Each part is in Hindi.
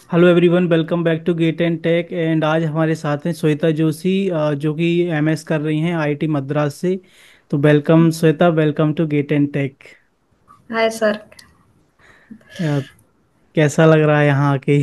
Hello everyone, welcome back to GATE and tech. And आज हमारे साथ हैं श्वेता जोशी, जो कि एमएस कर रही हैं आईआईटी मद्रास से। तो welcome Shweta, welcome to GATE and tech. Hi sir. कैसा लग रहा है यहाँ आके?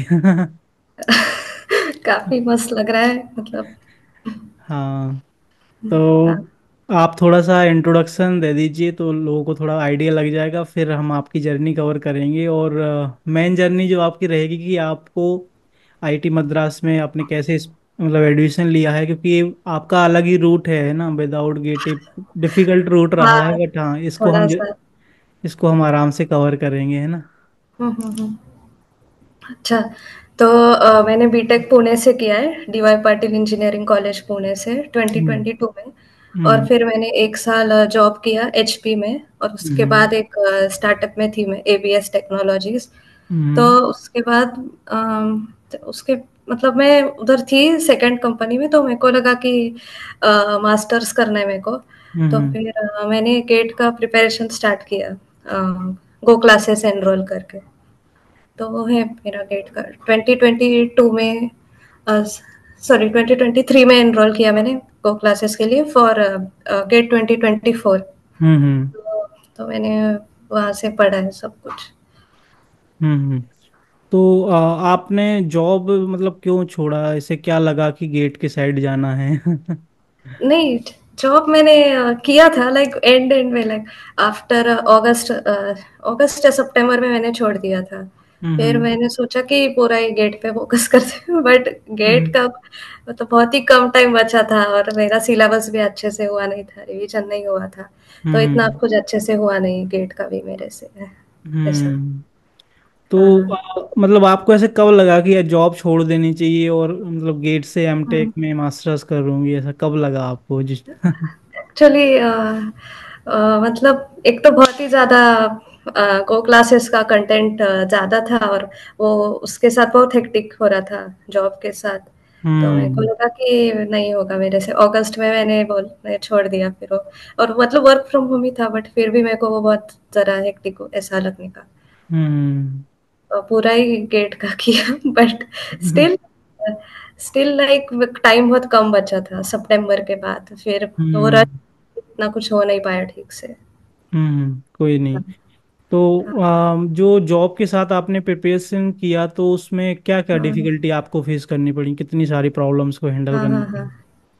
काफी मस्त लग रहा है मतलब। हाँ, तो आप थोड़ा सा इंट्रोडक्शन दे दीजिए तो लोगों को थोड़ा आइडिया लग जाएगा, फिर हम आपकी जर्नी कवर करेंगे। और मेन जर्नी जो आपकी रहेगी कि आपको आईआईटी मद्रास में आपने कैसे मतलब एडमिशन लिया है, क्योंकि ये आपका अलग ही रूट है ना, विदाउट गेट। डिफिकल्ट रूट रहा है, हाँ, बट हाँ, थोड़ा सा। इसको हम आराम से कवर करेंगे, है ना। हम्म। अच्छा, तो मैंने बीटेक पुणे से किया है, DY Patil engineering college Pune से हम्म 2022 में। और हम्म फिर मैंने एक साल जॉब किया एचपी में, और उसके हम्म बाद एक स्टार्टअप में थी मैं, एबीएस टेक्नोलॉजीज। तो हम्म उसके बाद तो उसके मतलब मैं उधर थी सेकंड कंपनी में, तो मेरे को लगा कि मास्टर्स करना है मेरे को। तो हम्म फिर मैंने गेट का प्रिपरेशन स्टार्ट किया, गो क्लासेस एनरोल करके। तो वो है मेरा गेट का 2022 में, सॉरी 2023 में एनरोल किया मैंने गो क्लासेस के लिए फॉर गेट 2024। हम्म तो मैंने वहाँ से पढ़ा है सब कुछ। हम्म। तो आपने जॉब मतलब क्यों छोड़ा? ऐसे क्या लगा कि गेट के साइड जाना है? नहीं, जॉब मैंने किया था लाइक एंड एंड में, लाइक आफ्टर अगस्त या सितंबर में मैंने छोड़ दिया था। फिर हम्म मैंने सोचा कि पूरा ही गेट पे फोकस करते हैं, बट गेट हम्म का तो बहुत ही कम टाइम बचा था, और मेरा सिलेबस भी अच्छे से हुआ नहीं था, रिवीजन नहीं हुआ था। तो इतना हम्म कुछ अच्छे से हुआ नहीं गेट का भी मेरे से, ऐसा। हम्म। तो हाँ। मतलब आपको ऐसे कब लगा कि यार जॉब छोड़ देनी चाहिए और मतलब गेट से एमटेक हम्म। में मास्टर्स करूंगी, ऐसा कब लगा आपको जिस? एक्चुअली मतलब एक तो बहुत ही ज़्यादा को क्लासेस का कंटेंट ज़्यादा था, और वो उसके साथ बहुत हेक्टिक हो रहा था जॉब के साथ। तो मेरे को हम्म लगा कि नहीं होगा मेरे से, अगस्त में मैं छोड़ दिया फिर वो। और मतलब वर्क फ्रॉम होम ही था, बट फिर भी मेरे को वो बहुत ज़रा हेक्टिक ऐसा लगने का। हम्म पूरा ही गेट का किया, but hmm still still like time बहुत कम बचा था सितंबर के बाद, फिर वो रश, हम्म इतना कुछ हो नहीं पाया ठीक से। कोई नहीं। तो हाँ, जो जॉब के साथ आपने प्रिपरेशन किया, तो उसमें क्या क्या हाँ, डिफिकल्टी आपको फेस करनी पड़ी, कितनी सारी प्रॉब्लम्स को हैंडल हाँ, करनी हाँ, हाँ। पड़ी?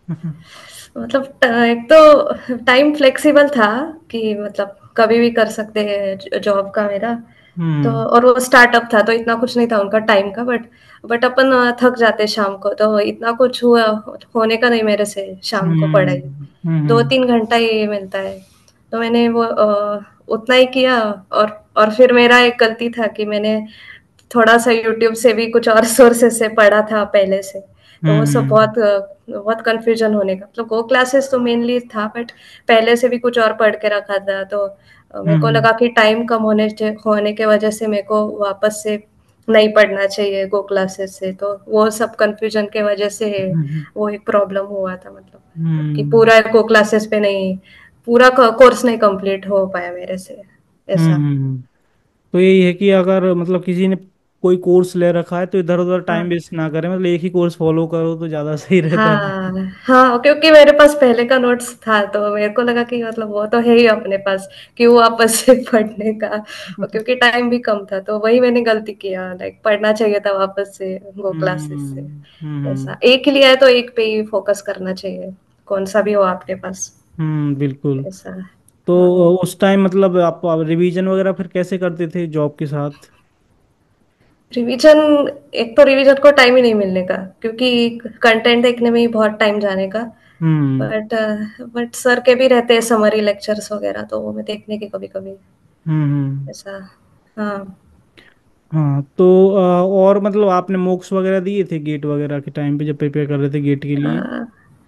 मतलब एक तो टाइम फ्लेक्सिबल था, कि मतलब कभी भी कर सकते हैं जॉब का मेरा। तो हम्म और वो स्टार्टअप था, तो इतना कुछ नहीं था उनका टाइम का, बट अपन थक जाते शाम को, तो इतना कुछ हुआ होने का नहीं मेरे से शाम को पढ़ाई। दो हम्म तीन घंटा ही मिलता है। तो मैंने वो उतना ही किया। और फिर मेरा एक गलती था कि मैंने थोड़ा सा यूट्यूब से भी कुछ और सोर्सेस से पढ़ा था पहले से। तो वो सब हम्म बहुत कंफ्यूजन होने का, मतलब वो क्लासेस तो मेनली था, बट पहले से भी कुछ और पढ़ के रखा था। तो मेरे को हम्म लगा कि टाइम कम होने के वजह से मेरे को वापस से नहीं पढ़ना चाहिए गो क्लासेस से, तो वो सब कंफ्यूजन के वजह से हम्म वो एक प्रॉब्लम हुआ था, मतलब कि हम्म पूरा गो क्लासेस पे नहीं, पूरा कोर्स नहीं कंप्लीट हो पाया मेरे से, ऐसा। हम्म। तो यही है कि अगर मतलब किसी ने कोई कोर्स ले रखा है तो इधर उधर टाइम हाँ, वेस्ट ना करें, मतलब एक ही कोर्स फॉलो करो तो ज़्यादा सही रहता है। हाँ, हाँ, क्योंकि मेरे पास पहले का नोट्स था, तो मेरे को लगा कि मतलब वो तो है ही अपने पास, क्यों वापस से पढ़ने का। और क्योंकि टाइम भी कम था, तो वही मैंने गलती किया, लाइक पढ़ना चाहिए था वापस से वो क्लासेस से। ऐसा एक ही लिया है तो एक पे ही फोकस करना चाहिए, कौन सा भी हो आपके पास, बिल्कुल। ऐसा। तो हाँ। उस टाइम मतलब आप रिवीजन वगैरह फिर कैसे करते थे जॉब के साथ? रिवीजन, एक तो रिवीजन को टाइम ही नहीं मिलने का, क्योंकि कंटेंट देखने में ही बहुत टाइम जाने का। हम्म बट बट सर के भी रहते हैं समरी लेक्चर्स वगैरह, तो वो मैं देखने की कभी कभी, हम्म। ऐसा। हाँ। हाँ, तो और मतलब आपने मॉक्स वगैरह दिए थे गेट वगैरह के टाइम पे जब प्रिपेयर कर रहे थे गेट के लिए? हाँ,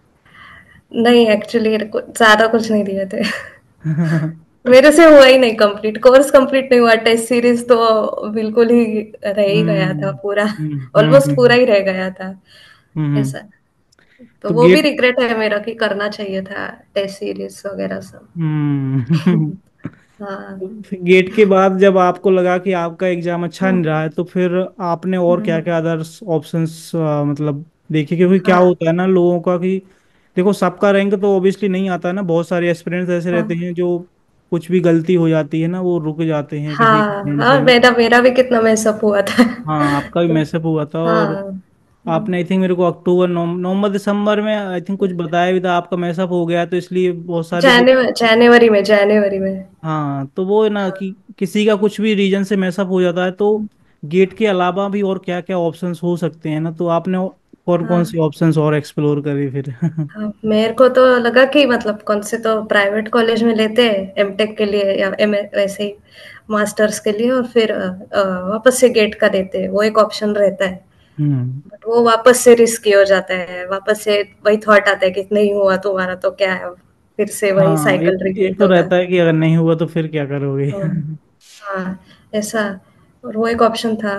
नहीं एक्चुअली ज्यादा कुछ नहीं दिए थे। मेरे से हुआ ही नहीं कंप्लीट, कोर्स कंप्लीट नहीं हुआ, टेस्ट सीरीज तो बिल्कुल ही रह ही गया था हम्म पूरा, ऑलमोस्ट पूरा हम्म ही रह गया था, हम्म। ऐसा। तो तो वो भी गेट रिग्रेट है मेरा कि करना चाहिए था टेस्ट सीरीज वगैरह सब। हम्म हाँ, फिर गेट के बाद जब आपको लगा कि आपका एग्जाम अच्छा नहीं रहा है, तो फिर आपने और क्या हम्म, क्या अदर्स ऑप्शंस मतलब देखे? क्योंकि क्या हाँ, होता है ना लोगों का कि देखो, सबका रैंक तो ऑब्वियसली नहीं आता है ना, बहुत सारे एस्पिरेंट्स ऐसे रहते हाँ, हैं जो कुछ भी गलती हो जाती है ना वो रुक जाते हैं किसी हाँ, कारण हाँ, से। मेरा मेरा भी कितना मैसअप हुआ था। हाँ, आपका भी तो मैसअप हुआ था। और हाँ, आपने आई थिंक मेरे को अक्टूबर नवंबर दिसंबर में आई थिंक कुछ बताया भी था, आपका मैसअप हो गया, तो इसलिए बहुत सारे लोग। जनवरी में। हाँ, तो वो है ना कि किसी का कुछ भी रीजन से मैसअप हो जाता है, तो गेट के अलावा भी और क्या क्या ऑप्शंस हो सकते हैं ना, तो आपने और कौन हाँ, सी ऑप्शंस और एक्सप्लोर करे फिर? हाँ, मेरे को तो लगा कि मतलब कौन से तो प्राइवेट कॉलेज में लेते हैं एमटेक के लिए या एम वैसे ही मास्टर्स के लिए, और फिर वापस से गेट का देते हैं, वो एक ऑप्शन रहता है। हम्म। बट वो वापस से रिस्की हो जाता है, वापस से वही थॉट आता है कि नहीं हुआ तुम्हारा तो क्या है, फिर से वही हाँ, साइकिल एक एक रिपीट तो होगा। रहता है कि अगर नहीं हुआ तो फिर क्या करोगे? हाँ, हाँ, ऐसा। और वो एक ऑप्शन था।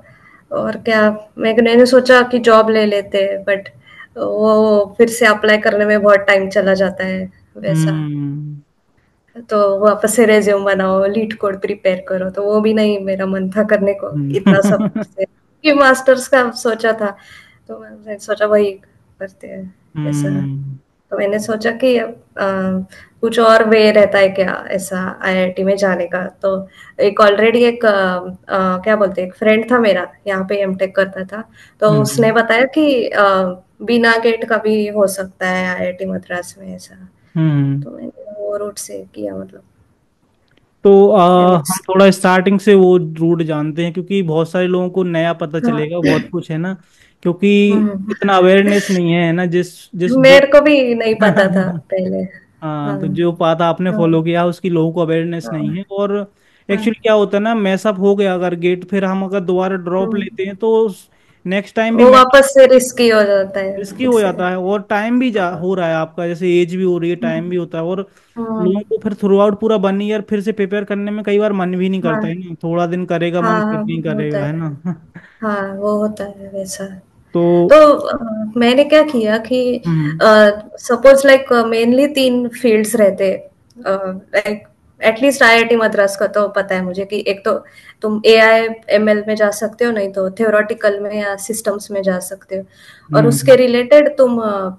और क्या, मैंने सोचा कि जॉब ले लेते, बट वो फिर से अप्लाई करने में बहुत टाइम चला जाता है वैसा। हम्म। तो वापस से रेज्यूम बनाओ, लीड कोड प्रिपेयर करो, तो वो भी नहीं मेरा मन था करने को इतना सब हम्म। से, कि मास्टर्स का सोचा था। तो मैंने सोचा वही करते हैं ऐसा। हम्म। तो मैंने सोचा कि कुछ और वे रहता है क्या ऐसा आईआईटी में जाने का। तो एक ऑलरेडी एक क्या बोलते हैं, एक फ्रेंड था मेरा यहाँ पे एमटेक करता था। तो उसने हम्म। बताया कि बिना गेट का भी हो सकता है आईआईटी मद्रास में ऐसा। हम्म। तो मैंने वो रूट से किया, मतलब तो हम एमएस। थोड़ा स्टार्टिंग से वो रूट जानते हैं, क्योंकि बहुत सारे लोगों को नया पता हाँ। चलेगा, बहुत कुछ है ना, क्योंकि हम्म, इतना अवेयरनेस नहीं है ना, जिस जिस जो मेरे को भी नहीं पता था पहले। हाँ, हाँ, तो जो पाता आपने हाँ, फॉलो किया उसकी लोगों को अवेयरनेस नहीं हाँ, है। और हाँ, एक्चुअली क्या होता है ना, मैसअप हो गया अगर गेट, फिर हम अगर दोबारा ड्रॉप हम्म, लेते हैं तो नेक्स्ट टाइम भी वो वापस से रिस्की हो जाता है रिस्की फिर हो से। जाता है, और टाइम भी हाँ, हो रहा है आपका, जैसे एज भी हो रही है, टाइम हम्म, भी होता है, और हम्म, लोगों को फिर थ्रू आउट पूरा 1 ईयर फिर से प्रिपेयर करने में कई बार मन भी नहीं करता है हाँ, ना, थोड़ा दिन करेगा मन, हाँ, फिर हाँ, नहीं होता करेगा, है है। ना? हाँ, वो होता है वैसा। तो तो मैंने क्या किया कि hmm. Suppose like mainly 3 fields रहते, लाइक एटलीस्ट आईआईटी मद्रास का तो पता है मुझे कि एक तो तुम एआई एमएल में जा सकते हो, नहीं तो थ्योरेटिकल में या सिस्टम्स में जा सकते हो। और उसके हम्म। रिलेटेड तुम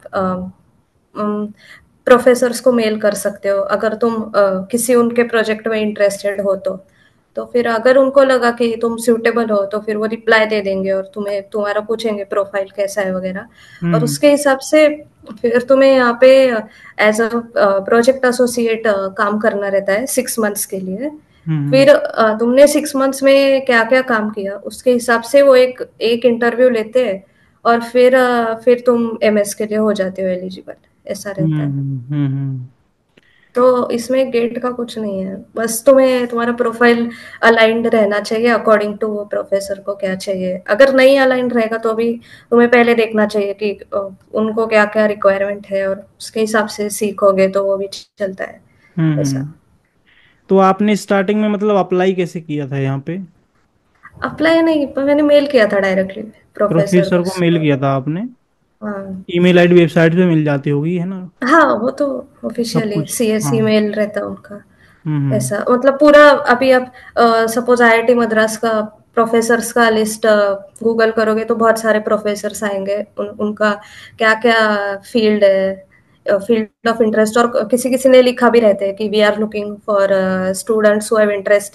प्रोफेसर्स को मेल कर सकते हो अगर तुम किसी उनके प्रोजेक्ट में इंटरेस्टेड हो तो फिर अगर उनको लगा कि तुम सूटेबल हो तो फिर वो रिप्लाई दे देंगे और तुम्हें तुम्हारा पूछेंगे प्रोफाइल कैसा है वगैरह। और हम्म। उसके हिसाब से फिर तुम्हें यहाँ पे एज अ प्रोजेक्ट एसोसिएट काम करना रहता है 6 मंथ्स के लिए। हम्म। फिर तुमने 6 मंथ्स में क्या क्या काम किया उसके हिसाब से वो एक एक इंटरव्यू लेते हैं। और फिर तुम एमएस के लिए हो जाते हो एलिजिबल, ऐसा हम्म। रहता है। हम्म। तो इसमें गेट का कुछ नहीं है, बस तुम्हें तुम्हारा प्रोफाइल अलाइंड रहना चाहिए अकॉर्डिंग टू वो प्रोफेसर को क्या चाहिए। अगर नहीं अलाइंड रहेगा तो भी तुम्हें पहले देखना चाहिए कि उनको क्या क्या रिक्वायरमेंट है, और उसके हिसाब से सीखोगे तो वो भी चलता है ऐसा। हम्म। तो आपने स्टार्टिंग में मतलब अप्लाई कैसे किया था यहाँ पे? अप्लाई नहीं, पर मैंने मेल किया था डायरेक्टली प्रोफेसर प्रोफेसर को मेल को। किया था आपने? हाँ, ईमेल आईडी वेबसाइट पे मिल जाती होगी, है ना? हाँ, वो तो सब ऑफिशियली कुछ, हाँ। सीएसई मेल रहता है उनका। हम्म। ऐसा मतलब पूरा, अभी आप सपोज आईआईटी मद्रास का प्रोफेसर्स का लिस्ट गूगल करोगे तो बहुत सारे प्रोफेसर्स आएंगे, उनका क्या क्या फील्ड है, फील्ड ऑफ इंटरेस्ट। और किसी किसी ने लिखा भी रहता है कि we are looking for students who have interest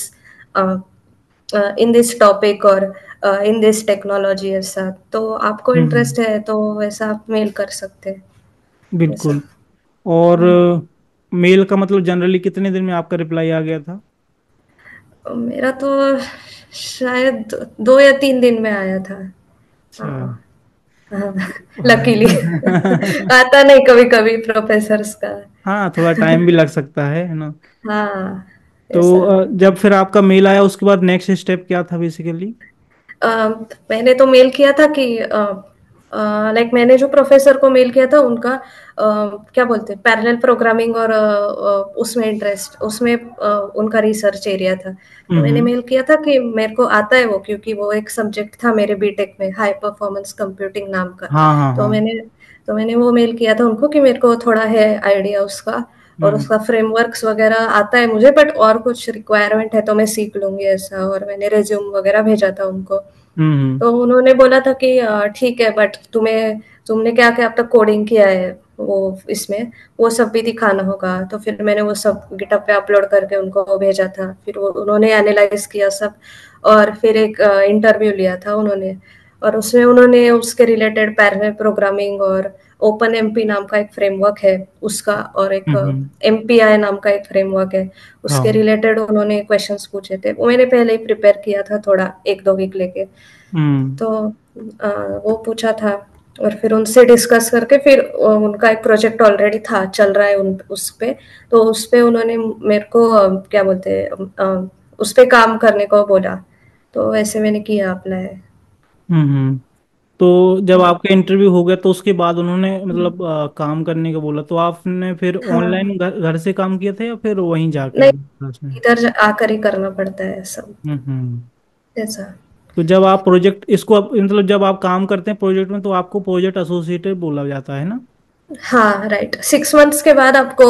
in this topic और इन दिस टेक्नोलॉजी, ऐसा। तो आपको हम्म। इंटरेस्ट है तो वैसा आप मेल कर सकते हैं बिल्कुल। ऐसा। और हाँ, मेल का मतलब जनरली कितने दिन में आपका रिप्लाई आ गया था? मेरा तो शायद 2 या 3 दिन में आया था। अच्छा। हाँ, हाँ, लकीली आता नहीं कभी कभी प्रोफेसर्स का। हाँ, थोड़ा टाइम भी लग सकता है ना? हाँ, तो ऐसा। जब फिर आपका मेल आया उसके बाद नेक्स्ट स्टेप क्या था बेसिकली? अ, मैंने तो मेल किया था कि लाइक मैंने जो प्रोफेसर को मेल किया था उनका क्या बोलते हैं पैरेलल प्रोग्रामिंग और उसमें इंटरेस्ट, उसमें उनका रिसर्च एरिया था। तो मैंने हम्म। मेल किया था कि मेरे को आता है वो, क्योंकि वो एक सब्जेक्ट था मेरे बीटेक में, हाई परफॉर्मेंस कंप्यूटिंग नाम का। हाँ, हाँ, तो हाँ। मैंने वो मेल किया था उनको कि मेरे को थोड़ा है आइडिया उसका। और हम्म। उसका फ्रेमवर्क्स वगैरह आता है मुझे, बट और कुछ रिक्वायरमेंट है तो मैं सीख लूंगी ऐसा। और मैंने रिज्यूम वगैरह भेजा था उनको। हम्म। तो उन्होंने बोला था कि ठीक है, बट तुमने क्या क्या अब तक कोडिंग किया है वो इसमें, वो सब भी दिखाना होगा। तो फिर मैंने वो सब गिटहब पे अपलोड करके उनको भेजा था। फिर वो उन्होंने एनालाइज किया सब, और फिर एक इंटरव्यू लिया था उन्होंने। और उसमें उन्होंने उसके रिलेटेड पैरेलल प्रोग्रामिंग और ओपन एमपी नाम का एक फ्रेमवर्क है उसका, और एक हम्म। एमपीआई नाम का एक फ्रेमवर्क है, उसके हाँ। रिलेटेड उन्होंने क्वेश्चंस पूछे थे। वो मैंने पहले ही प्रिपेयर किया था थोड़ा, 1-2 वीक लेके। हम्म। तो वो पूछा था। और फिर उनसे डिस्कस करके फिर उनका एक प्रोजेक्ट ऑलरेडी था, चल रहा है उस पे। तो उस पे उन्होंने मेरे को क्या बोलते हैं, उस पे काम करने को बोला। तो वैसे मैंने किया अप्लाई। हम्म। तो जब हाँ। आपका इंटरव्यू हो गया तो उसके बाद उन्होंने मतलब काम करने का बोला, तो आपने फिर हाँ। ऑनलाइन घर से काम किया था या फिर वहीं जाके नहीं, क्लास में? इधर आकर ही करना पड़ता है सब हम्म। ऐसा। तो जब आप प्रोजेक्ट इसको मतलब जब आप काम करते हैं प्रोजेक्ट में तो आपको प्रोजेक्ट एसोसिएटेड बोला जाता है ना? हाँ, राइट। 6 मंथ्स के बाद आपको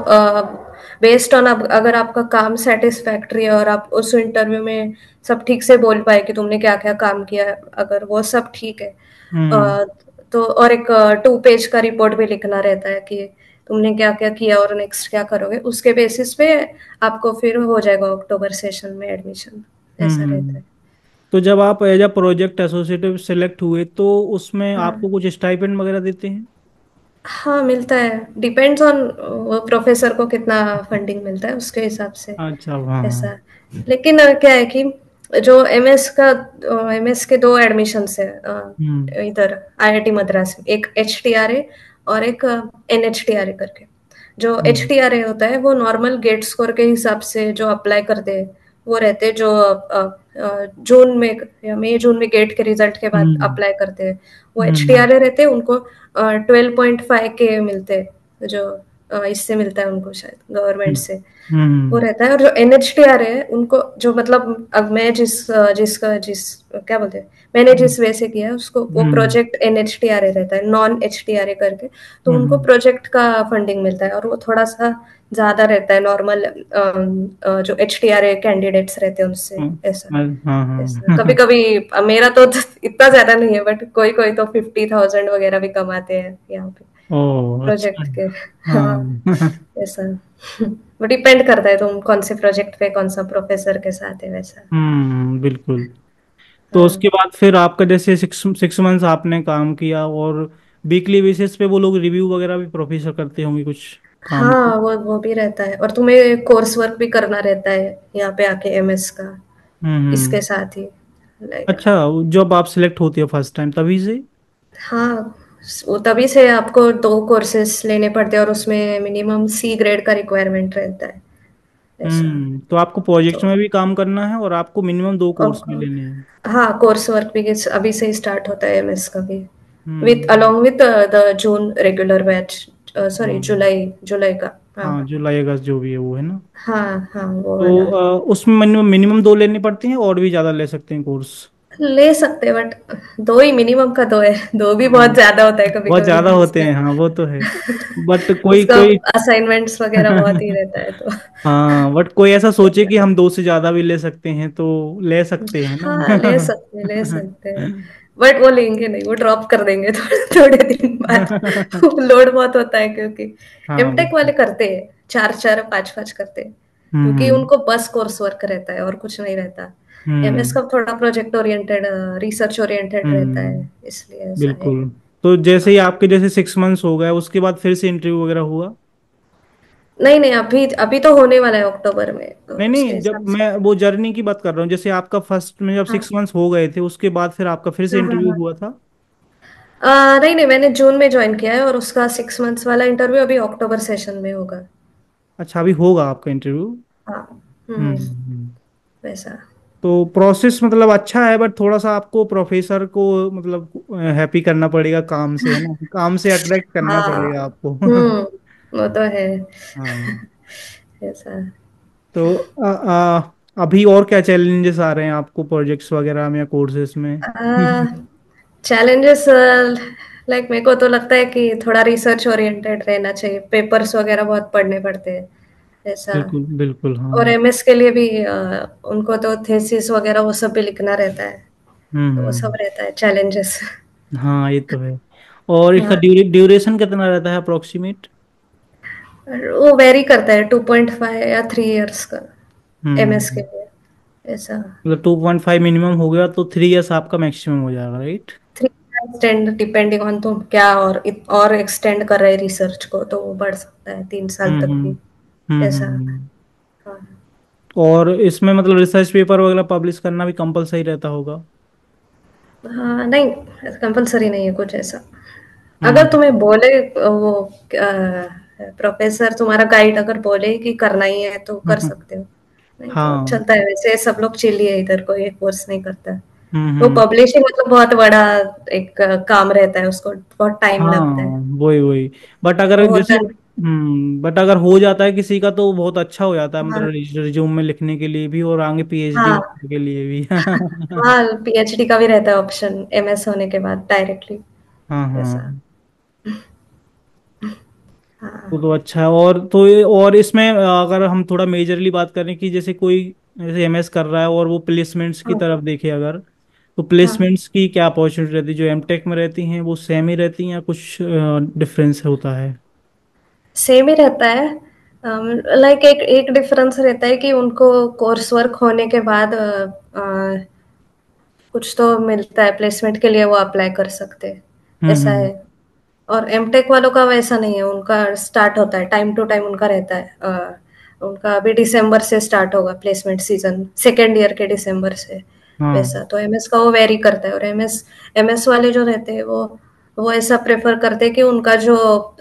बेस्ड ऑन, अगर आपका काम सेटिस्फैक्ट्री है और आप उस इंटरव्यू में सब ठीक से बोल पाए कि तुमने क्या क्या काम किया है, अगर वो सब ठीक है, हम्म। अ, तो और एक 2 पेज का रिपोर्ट भी लिखना रहता है कि तुमने क्या क्या किया और नेक्स्ट क्या करोगे। उसके बेसिस पे आपको फिर हो जाएगा अक्टूबर सेशन में एडमिशन, ऐसा रहता हम्म। है। तो जब आप as a project associative select हुए तो उसमें आपको हाँ। कुछ स्टाइपेंड वगैरह देते हैं? हाँ, मिलता है। डिपेंड्स ऑन वो प्रोफेसर को कितना फंडिंग मिलता है उसके हिसाब से, अच्छा, हाँ हाँ। ऐसा। लेकिन क्या है कि जो एमएस के 2 एडमिशन्स है हम्म। इधर आईआईटी मद्रास में, एक एचटीआरए और एक एनएचटीआरए करके। जो हम्म। एचटीआरए होता है वो नॉर्मल गेट स्कोर के हिसाब से जो अप्लाई करते हैं, वो रहते हैं जो जून में या मई जून में गेट के रिजल्ट के बाद हम्म। अप्लाई करते हैं। वो हम्म। एचटीआरए रहते हैं, उनको 12.5 के मिलते हैं, जो इससे मिलता है उनको शायद गवर्नमेंट हम्म। से। वो हम्म। रहता है। और जो एनएचटीआर है उनको, जो मतलब अब मैं जिस क्या बोलते हैं, मैंने जिस वे से किया है उसको, वो हम्म। प्रोजेक्ट एनएचटीआरए रहता है, नॉन एचटीआरए करके। तो उनको हम्म। प्रोजेक्ट का फंडिंग मिलता है, और वो थोड़ा सा ज्यादा रहता है नॉर्मल जो एचटीआरए कैंडिडेट्स रहते हैं उनसे, हम्म। ऐसा। हाँ ऐसा कभी हाँ। कभी मेरा तो इतना ज्यादा नहीं है, बट कोई कोई तो 50,000 वगैरह भी कमाते हैं यहाँ पे ओ अच्छा। प्रोजेक्ट के। हाँ, हाँ। ऐसा। वो डिपेंड करता है तुम कौन से प्रोजेक्ट पे कौन सा प्रोफेसर के साथ है, वैसा। बिल्कुल। तो उसके हाँ। बाद फिर आपका जैसे 6 6 मंथ्स आपने काम किया, और वीकली बेसिस पे वो लोग रिव्यू वगैरह भी प्रोफेसर करते होंगे कुछ काम को? हाँ, वो भी रहता है, और तुम्हें कोर्स वर्क भी करना रहता है यहाँ पे आके एमएस का, इसके हम्म। साथ ही, लाइक। अच्छा, जब आप सिलेक्ट होती है फर्स्ट टाइम तभी से? हाँ, वो तभी से आपको 2 कोर्सेस लेने पड़ते हैं, और उसमें मिनिमम सी ग्रेड का रिक्वायरमेंट रहता है, ऐसा। तो आपको प्रोजेक्ट तो में भी काम करना है और आपको मिनिमम 2 कोर्स भी अब लेने हैं? हाँ, कोर्स वर्क भी अभी से ही स्टार्ट होता है एमएस का भी, with hmm. Along with the June regular batch, sorry, हाँ जुलाई जुलाई का। हाँ। हाँ, जुलाई अगस्त जो भी है वो है ना? हाँ हाँ, वो तो वाला। उसमें मिनिमम मिनिमम 2 लेनी पड़ती हैं और भी ज़्यादा ले सकते हैं कोर्स? ले सकते हैं, बट 2 ही, मिनिमम का 2 है। 2 भी बहुत हाँ, ज्यादा होता है कभी बहुत कभी ज़्यादा होते उसका। हैं, हाँ वो तो है। बट कोई उसका कोई असाइनमेंट्स वगैरह बहुत ही रहता है तो। हाँ, बट कोई ऐसा सोचे कि हम 2 से ज़्यादा भी ले सकते हैं तो ले सकते हैं हाँ, ले ना? सकते ले सकते हैं, बट वो लेंगे नहीं, वो ड्रॉप कर देंगे थोड़े थोड़े दिन बाद। लोड बहुत होता है, क्योंकि हाँ एमटेक वाले बिल्कुल। करते हैं, 4-4 5-5 करते हैं, क्योंकि हम्म। उनको बस कोर्स वर्क रहता है और कुछ नहीं रहता। MS hmm. का थोड़ा प्रोजेक्ट ओरिएंटेड, रिसर्च ओरिएंटेड रहता है, हम्म। इसलिए ऐसा है। बिल्कुल। तो जैसे ही आपके जैसे 6 मंथ्स हो गए उसके बाद फिर से इंटरव्यू वगैरह हुआ? नहीं नहीं, अभी अभी तो होने वाला है अक्टूबर में, तो नहीं उसके नहीं, जब हिसाब से। मैं वो जर्नी की बात कर रहा हूँ, जैसे आपका फर्स्ट में जब हाँ 6 मंथ्स हो गए थे उसके बाद फिर आपका फिर से हाँ हाँ इंटरव्यू हाँ। हुआ था? नहीं नहीं, मैंने जून में ज्वाइन किया है, और उसका 6 मंथ्स वाला इंटरव्यू अभी अक्टूबर सेशन में होगा। अच्छा, अभी होगा आपका इंटरव्यू? हाँ। हम्म। हम्म। हम्म। वैसा। तो प्रोसेस मतलब अच्छा है, बट थोड़ा सा आपको प्रोफेसर को मतलब हैप्पी करना पड़ेगा काम से, है ना? काम से अट्रैक्ट करना हाँ। पड़ेगा आपको। हम्म। वो तो है। हाँ। ऐसा। तो अभी और क्या चैलेंजेस आ रहे हैं आपको प्रोजेक्ट्स वगैरह में या कोर्सेज में? चैलेंजेस लाइक मेरे को तो लगता है कि थोड़ा रिसर्च ओरिएंटेड रहना चाहिए, पेपर्स वगैरह बहुत पढ़ने पड़ते हैं, ऐसा। बिल्कुल बिल्कुल हाँ। और एमएस के लिए भी उनको तो थेसिस वगैरह वो सब भी लिखना रहता है, तो वो सब हम्म। रहता है चैलेंजेस। हाँ ये तो है। और इसका हाँ, ड्यूरेशन कितना रहता है अप्रोक्सीमेट? वो वेरी करता है, 2.5 या 3 इयर्स का एमएस के हम्म। लिए, ऐसा। मतलब 2.5 मिनिमम हो गया तो 3 इयर्स आपका मैक्सिमम हो जाएगा, राइट? 3 एक्सटेंड डिपेंडिंग ऑन तुम क्या और एक्सटेंड कर रहे रिसर्च को, तो वो बढ़ सकता है 3 साल हम्म तक हम्म भी, ऐसा। हम्म। हाँ, और इसमें मतलब रिसर्च पेपर वगैरह पब्लिश करना भी कंपलसरी रहता होगा? हाँ, नहीं, कंपलसरी नहीं है कुछ ऐसा। अगर हम्म तुम्हें बोले वो प्रोफेसर, तुम्हारा गाइड अगर बोले कि करना ही है तो कर हम्म, सकते हो, नहीं तो हाँ। चलता है, वैसे सब लोग चिल ही है इधर, कोई फोर्स नहीं करता है। वो हम्म। पब्लिशिंग मतलब बहुत बड़ा एक काम रहता है, उसको बहुत टाइम हाँ लगता है, वही वही। बट अगर वो जैसे, होता नहीं। बट अगर हो जाता है किसी का तो बहुत अच्छा हो जाता है, हाँ, मतलब रिज्यूम में लिखने के लिए भी और आगे पीएचडी हाँ, के लिए भी। हाँ, पीएचडी का भी रहता है ऑप्शन एमएस होने के बाद डायरेक्टली, हाँ ऐसा। हाँ। हाँ, तो अच्छा है। और तो और इसमें अगर हम थोड़ा मेजरली बात करें कि जैसे कोई जैसे एमएस कर रहा है और वो प्लेसमेंट्स की हाँ, तरफ देखे अगर, तो हाँ, प्लेसमेंट्स की क्या अपॉर्चुनिटी रहती है? जो एमटेक में रहती हैं वो सेम ही रहती हैं या कुछ डिफरेंस होता है? सेम ही रहता है। लाइक एक एक डिफरेंस रहता है कि उनको कोर्स वर्क होने के बाद कुछ तो मिलता है प्लेसमेंट के लिए, वो अप्लाई कर सकते हैं, ऐसा हम्म। है। और एमटेक वालों का वैसा नहीं है, उनका स्टार्ट होता है टाइम टू टाइम, उनका रहता है। उनका अभी दिसंबर से स्टार्ट होगा प्लेसमेंट सीजन, सेकेंड ईयर के दिसंबर से, हाँ वैसा। तो एमएस का वो वेरी करता है, और एमएस एमएस वाले जो रहते हैं वो ऐसा प्रेफर करते हैं कि उनका जो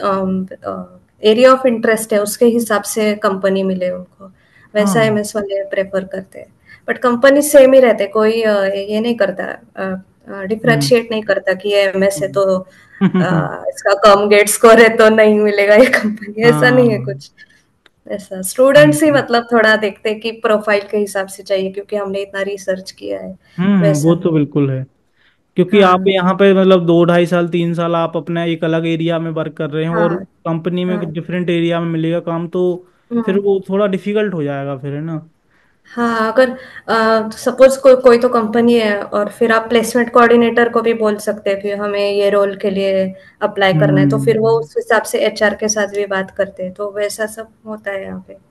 एरिया ऑफ इंटरेस्ट है उसके हिसाब से कंपनी मिले उनको, वैसा हाँ। एमएस वाले प्रेफर करते हैं। बट कंपनी सेम ही रहते, कोई ये नहीं करता, हम्म डिफ्रेंशिएट नहीं करता कि ये एमएस है हम्म। तो इसका कम गेट स्कोर है तो नहीं मिलेगा ये कंपनी, ऐसा नहीं है हाँ। कुछ, ऐसा। स्टूडेंट्स ही मतलब थोड़ा देखते हैं कि प्रोफाइल के हिसाब से चाहिए, क्योंकि हमने इतना रिसर्च किया है, वो वैसा। तो बिल्कुल है। क्योंकि आप हाँ, यहाँ पे मतलब 2 ढाई साल 3 साल आप अपना एक अलग एरिया में वर्क कर रहे हैं और हाँ, कंपनी में हाँ, डिफरेंट एरिया में मिलेगा काम, तो फिर हम्म। वो थोड़ा डिफिकल्ट हो जाएगा फिर, है ना? हाँ, अगर सपोज कोई तो कंपनी है और फिर आप प्लेसमेंट कोऑर्डिनेटर को भी बोल सकते हैं कि हमें ये रोल के लिए अप्लाई करना है, तो फिर वो हम्म उस हिसाब से एचआर के साथ भी बात करते हैं, तो वैसा सब होता है यहाँ पे।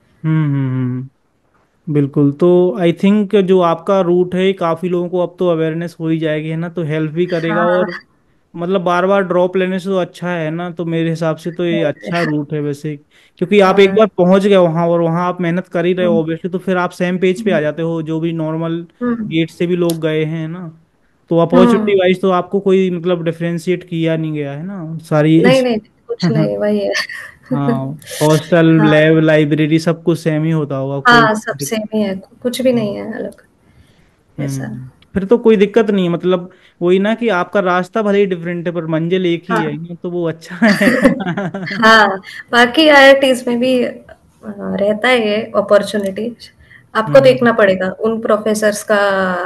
बिल्कुल। तो आई थिंक जो आपका रूट है काफ़ी लोगों को अब तो अवेयरनेस हो ही जाएगी, है ना? तो हेल्प भी करेगा। हाँ, और मतलब बार बार ड्रॉप लेने से तो अच्छा है ना, तो मेरे हिसाब से तो ये अच्छा रूट है वैसे। क्योंकि आप एक हाँ, बार पहुंच गए वहां और वहां आप मेहनत कर ही रहे हो हम्म, ऑब्वियसली, तो फिर आप सेम पेज पे आ हम्म, जाते हो जो भी नॉर्मल हम्म, गेट से भी लोग गए हैं ना। तो हम्म। अपॉर्चुनिटी वाइज तो आपको कोई मतलब डिफरेंशिएट किया नहीं गया है ना सारी नहीं, इस। नहीं, कुछ नहीं, वही है। हाँ। हॉस्टल, हाँ, लैब, लाइब्रेरी सब कुछ सेम ही होता होगा कोई। हाँ, सब सेम ही है, कुछ भी नहीं है अलग, ऐसा। फिर तो कोई दिक्कत नहीं है मतलब। वही ना कि आपका रास्ता भले ही डिफरेंट है पर मंजिल एक ही है हाँ, ना, तो वो अच्छा है। हाँ, बाकी आईआईटीज में भी रहता है ये अपॉर्चुनिटी। आपको हम्म देखना पड़ेगा उन प्रोफेसर्स का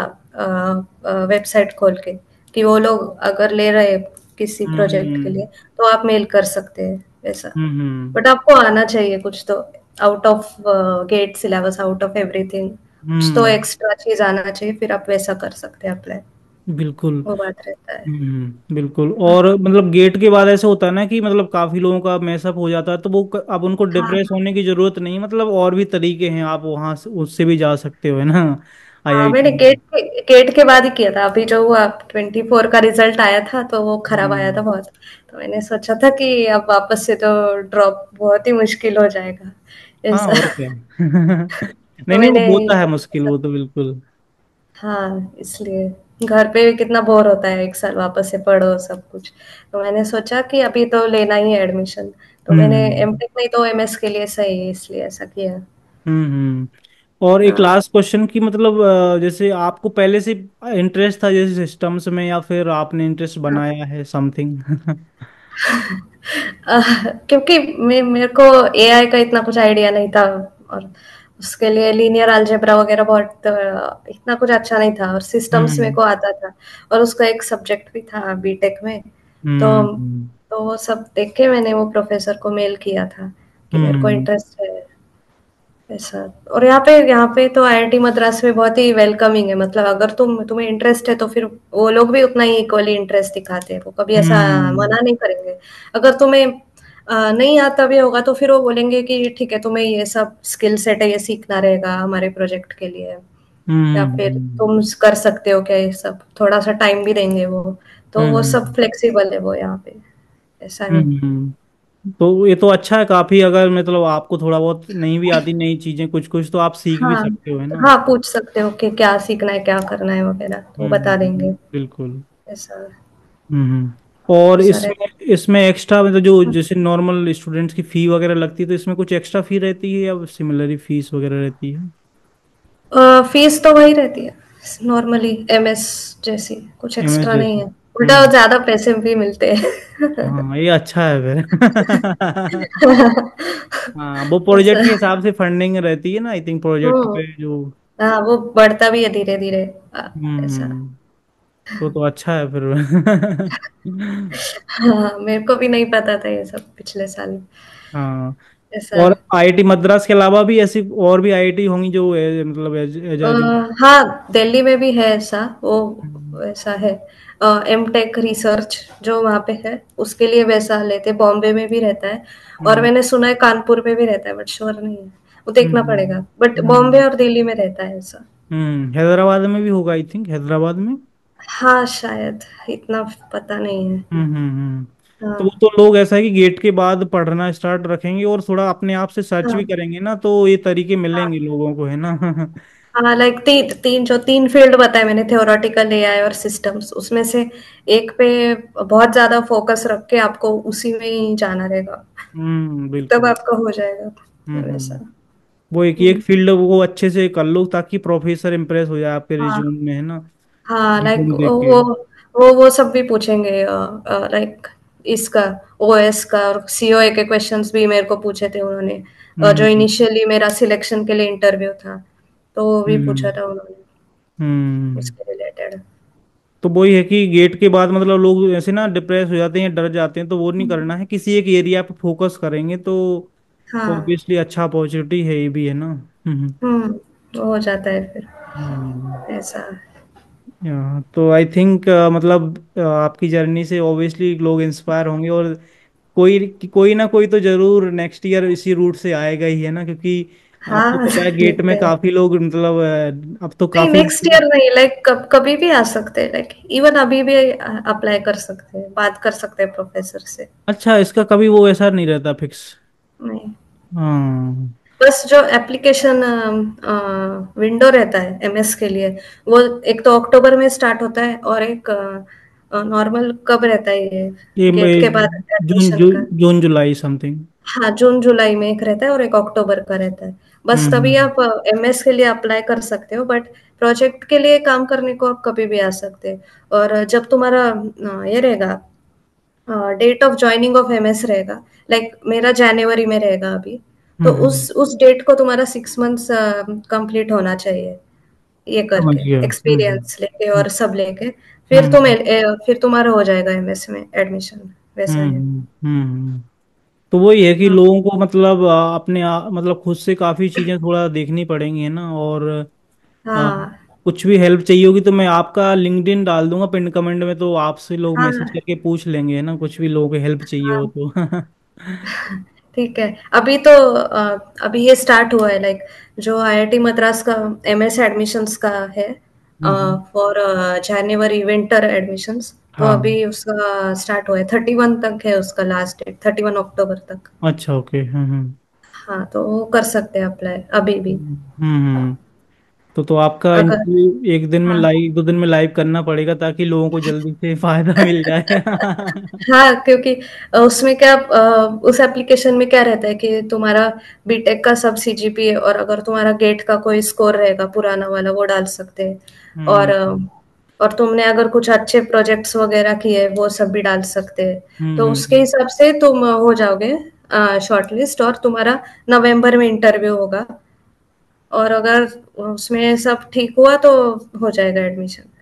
वेबसाइट खोल के, कि वो लोग अगर ले रहे किसी प्रोजेक्ट के हम्म लिए, तो आप मेल कर सकते हैं, वैसा। हम्म बट आपको आना चाहिए कुछ तो, out of GATE syllabus, out of everything, कुछ तो हम्म। एक्स्ट्रा चीज आना चाहिए, फिर आप वैसा कर सकते हैं अप्लाई, बिल्कुल। वो बात रहता है। बिल्कुल। और मतलब गेट के बाद ऐसा होता है ना कि मतलब काफी लोगों का मैसअप हो जाता है, तो वो अब उनको डिप्रेस हाँ, होने की जरूरत नहीं, मतलब और भी तरीके हैं, आप वहां से उससे भी जा सकते हो, है ना? हाँ, आईआईटी मैंने में। गेट के बाद ही किया था, अभी जो हुआ 24 का रिजल्ट आया था तो वो खराब आया था हम्म। बहुत, तो मैंने सोचा था कि अब वापस से तो ड्रॉप बहुत ही मुश्किल हो जाएगा, हाँ ऐसा। और क्या। नहीं तो नहीं, वो मैंने होता है मुश्किल, वो तो बिल्कुल। हाँ, इसलिए घर पे भी कितना बोर होता है, एक साल वापस से पढ़ो सब कुछ, तो मैंने सोचा कि अभी तो लेना ही है एडमिशन, तो मैंने हम्म एमटेक नहीं तो एमएस के लिए सही है, इसलिए ऐसा किया। हम्म। और एक हाँ। लास्ट क्वेश्चन की मतलब जैसे आपको पहले से इंटरेस्ट था जैसे सिस्टम्स में, या फिर आपने इंटरेस्ट हाँ। बनाया है समथिंग? क्योंकि मेरे को एआई का इतना कुछ आइडिया नहीं था, और उसके लिए लीनियर अलजेब्रा वगैरह बहुत इतना कुछ अच्छा नहीं था, और सिस्टम्स मेरे हम्म को आता था, और उसका एक सब्जेक्ट भी था बीटेक में, तो हम्म तो वो सब देख के मैंने वो प्रोफ़ेसर को मेल किया था कि मेरे को हम्म इंटरेस्ट है ऐसा। और यहाँ पे तो आईआईटी मद्रास में बहुत ही वेलकमिंग है, मतलब अगर तुम्हें इंटरेस्ट है तो फिर वो लोग भी उतना ही इक्वली इंटरेस्ट दिखाते हैं, वो कभी ऐसा हम्म मना नहीं करेंगे। अगर तुम्हें नहीं आता भी होगा तो फिर वो बोलेंगे कि ठीक है, तुम्हें ये सब स्किल सेट है, ये सीखना रहेगा हमारे प्रोजेक्ट के लिए, या फिर हम्म तुम कर सकते हो क्या ये सब, थोड़ा सा टाइम भी देंगे वो। तो वो सब हम्म फ्लेक्सिबल है वो यहाँ पे, ऐसा नहीं। तो ये तो अच्छा है काफी। अगर मतलब आपको थोड़ा बहुत नहीं भी आती नई चीजें कुछ कुछ, तो आप सीख भी हाँ, सकते हो, है ना। हाँ, पूछ सकते हो कि क्या सीखना है, क्या करना है वगैरह, तो वो बता देंगे, बिल्कुल। ऐसा और ऐसा इसमें रहता इसमें एक्स्ट्रा मतलब जो है। जैसे नॉर्मल स्टूडेंट्स की फी वगैरह लगती है, तो इसमें कुछ एक्स्ट्रा फी रहती है या सिमिलर ही फीस वगैरह रहती है। फीस तो वही रहती है, नॉर्मली एमएस जैसी, कुछ एमएस एक्स्ट्रा नहीं जैसी। है, उल्टा ज़्यादा पैसे भी मिलते हैं। हाँ, ये अच्छा है फिर। हाँ, वो ऐसा। प्रोजेक्ट के हिसाब से फंडिंग रहती है ना, आई थिंक प्रोजेक्ट हुँ, पे जो। हाँ, वो बढ़ता भी है धीरे-धीरे, ऐसा। हम्म तो अच्छा है फिर। हाँ, मेरे को भी नहीं पता था ये सब पिछले साल, हाँ। ऐसा। और आईआईटी मद्रास के अलावा भी ऐसी और भी आईआईटी होंगी जो मतलब अ, जो। हाँ, दिल्ली में भी है ऐसा, वो ऐसा है, एमटेक रिसर्च जो वहाँ पे है, उसके लिए वैसा लेते, बॉम्बे में भी रहता है, और हम्म मैंने सुना है कानपुर में भी रहता है, बट श्योर नहीं है, वो देखना हम्म पड़ेगा, बट बॉम्बे हम्म और दिल्ली में रहता है ऐसा। हैदराबाद में भी होगा, आई थिंक हैदराबाद में। हाँ, शायद, इतना पता नहीं है। हम्म। तो वो हाँ, तो लोग ऐसा है कि गेट के बाद पढ़ना स्टार्ट रखेंगे और थोड़ा अपने आप से सर्च भी हाँ, करेंगे ना, तो ये तरीके हाँ। मिलेंगे लोगों को, है ना। हाँ, लाइक तीन फील्ड बताए मैंने, थ्योरेटिकल, एआई और सिस्टम्स, उसमें से एक पे बहुत ज्यादा फोकस रख के आपको उसी में ही जाना रहेगा, तब बिल्कुल। आपका हो जाएगा, हम्म। वैसा। वो एक हम्म, फील्ड वो अच्छे से कर लो ताकि प्रोफेसर इम्प्रेस हो जाए आपके हाँ, रिज्यूम में, है ना। हाँ, लाइक रिज्यूम देख के। वो सब भी पूछेंगे, लाइक इसका, ओएस का और सीओए के क्वेश्चंस भी मेरे को पूछे थे उन्होंने, जो हम्म इनिशियली मेरा सिलेक्शन के लिए इंटरव्यू था, तो वो भी पूछा हम्म था उन्होंने हम्म उसके रिलेटेड। तो वही है कि गेट के बाद मतलब लोग ऐसे ना डिप्रेस हो जाते हैं, डर जाते हैं, तो वो नहीं करना है, किसी एक एरिया पे फोकस करेंगे तो हाँ, ऑब्वियसली अच्छा अपॉर्चुनिटी है, ये भी है ना। वो हो जाता है फिर, हम्म ऐसा। तो आई थिंक मतलब आपकी जर्नी से ऑब्वियसली लोग इंस्पायर होंगे, और कोई ना कोई तो जरूर नेक्स्ट ईयर इसी रूट से आएगा ही, है ना, क्योंकि आपको हाँ, पता है गेट में देखते हैं। काफी लोग मतलब अब तो नहीं, काफी। नेक्स्ट ईयर नहीं, लाइक कभी भी आ सकते हैं, लाइक इवन अभी भी अप्लाई कर सकते हैं, बात कर सकते हैं प्रोफेसर से। अच्छा, इसका कभी वो ऐसा नहीं रहता फिक्स। नहीं, हाँ। बस जो एप्लीकेशन विंडो रहता है एमएस के लिए, वो एक तो अक्टूबर में स्टार्ट होता है, और एक नॉर्मल कब रहता है ये, ये गेट के बाद एडमिशन का। जून जुलाई समथिंग। हाँ, जून जुलाई में एक रहता है और एक अक्टूबर का रहता है, बस तभी हम्म आप एमएस के लिए अप्लाई कर सकते हो, बट प्रोजेक्ट के लिए काम करने को आप कभी भी आ सकते हैं। और जब तुम्हारा ये रहेगा, date of joining of MS रहेगा, लाइक मेरा जनवरी में रहेगा अभी, तो हम्म उस डेट को तुम्हारा 6 मंथ्स कंप्लीट होना चाहिए, ये समझ करके गया। एक्सपीरियंस लेके और सब लेके, हम्म फिर तुम्हारा हो जाएगा एमएस में एडमिशन, वैसा है। तो वही है कि हाँ, लोगों को मतलब अपने मतलब खुद से काफी चीजें थोड़ा देखनी पड़ेंगी, है ना। और आ, हाँ, कुछ भी हेल्प चाहिए होगी तो मैं आपका लिंक्डइन डाल दूंगा पिन कमेंट में, तो आपसे लोग मैसेज हाँ, करके पूछ लेंगे, है ना, कुछ भी लोगों को हेल्प चाहिए हो हाँ। तो। ठीक है। अभी तो अभी ये स्टार्ट हुआ है, लाइक जो आईआईटी मद्रास का एमएस एडमिशंस का है, hmm. For January winter admissions, तो हाँ। अभी उसका स्टार्ट हुआ है, 31 तक है उसका लास्ट डेट, 31 अक्टूबर तक। अच्छा, ओके। हाँ, तो वो कर सकते हैं अप्लाई अभी भी, हम्म तो आपका अगर। इंटरव्यू एक दिन में हाँ, लाइव 2 दिन में लाइव करना पड़ेगा ताकि लोगों को जल्दी से फायदा मिल जाए। हाँ, क्योंकि उसमें क्या, उस एप्लीकेशन में क्या रहता है कि तुम्हारा बीटेक का सब सीजीपीए, और अगर तुम्हारा गेट का कोई स्कोर रहेगा पुराना वाला, वो डाल सकते हैं, और हम्म और तुमने अगर कुछ अच्छे प्रोजेक्ट्स वगैरह किए, वो सब भी डाल सकते हैं, तो उसके हम्म हिसाब से तुम हो जाओगे शॉर्टलिस्ट, और तुम्हारा नवंबर में इंटरव्यू होगा, और अगर उसमें सब ठीक हुआ तो हो जाएगा admission,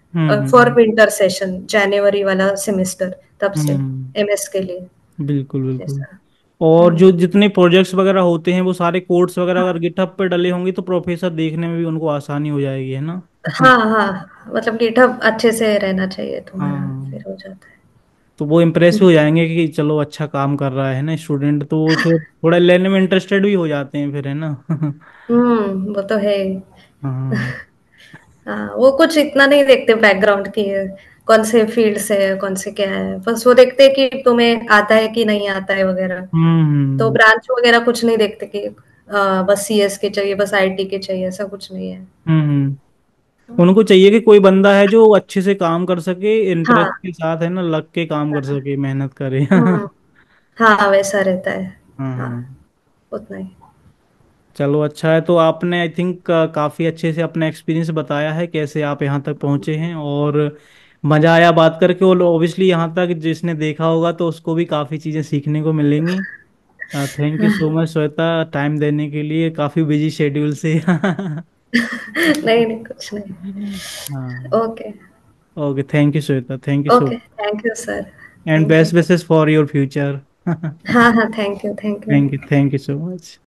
for hmm winter session, जनवरी वाला सेमेस्टर, तब से हम्म एमएस के लिए बिल्कुल बिल्कुल। ऐसा। और जो हम्म। जितने प्रोजेक्ट्स वगैरह होते हैं वो सारे कोड्स वगैरह अगर गिटहब पे डले होंगे तो प्रोफेसर देखने में भी उनको आसानी हो जाएगी, है ना? हाँ हाँ, मतलब गिटहब अच्छे से रहना चाहिए तुम्हारा, हाँ, फिर हो जाता है। तो वो इम्प्रेस हो जाएंगे कि चलो अच्छा काम कर रहा है ना स्टूडेंट, तो वो थोड़ा लेने में इंटरेस्टेड भी हो जाते हैं फिर, है ना? वो तो है ही। हाँ। हाँ, वो कुछ इतना नहीं देखते बैकग्राउंड की कौन से फील्ड से है, कौन से क्या है, बस वो देखते हैं कि तुम्हें आता है कि नहीं आता है वगैरह। तो हम्म ब्रांच वगैरह कुछ नहीं देखते कि बस सीएस के चाहिए, बस आईटी के चाहिए, ऐसा कुछ नहीं है। उनको चाहिए कि कोई बंदा है जो अच्छे से काम कर सके, हाँ। इंटरेस्ट के साथ, है ना, लग के काम कर हाँ। सके, मेहनत करे। हम्म। हाँ, वैसा रहता है। हाँ हाँ, हाँ। उतना ही। चलो अच्छा है, तो आपने आई थिंक काफ़ी अच्छे से अपना एक्सपीरियंस बताया है कैसे आप यहाँ तक पहुँचे हैं, और मज़ा आया बात करके। और ऑब्वियसली यहाँ तक जिसने देखा होगा तो उसको भी काफ़ी चीज़ें सीखने को मिलेंगी। Thank you so much Shweta, time देने के लिए काफ़ी बिजी शेड्यूल से। नहीं नहीं, कुछ नहीं। हाँ। Okay. Okay, thank you Shweta, thank you so, okay, thank you sir. And thank you. Best wishes for your future. हाँ हाँ, thank you, thank you. Thank you so much.